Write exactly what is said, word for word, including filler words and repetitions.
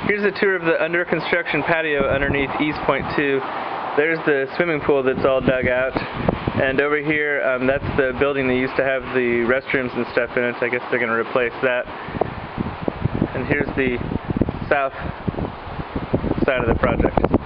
Here's a tour of the under construction patio underneath Eastpointe two. There's the swimming pool that's all dug out. And over here, um, that's the building that used to have the restrooms and stuff in it. I guess they're going to replace that. And here's the south side of the project.